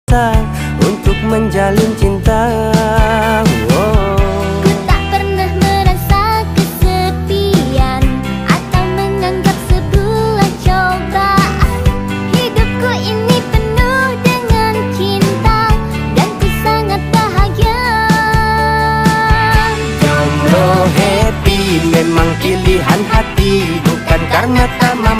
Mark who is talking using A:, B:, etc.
A: untuk menjalin cinta.
B: Ku tak pernah merasa kesepian atau menganggap sebuah cobaan. Hidupku ini penuh dengan cinta dan ku sangat bahagia.
A: Jomblo happy memang pilihan hati, bukan karena tak mampu.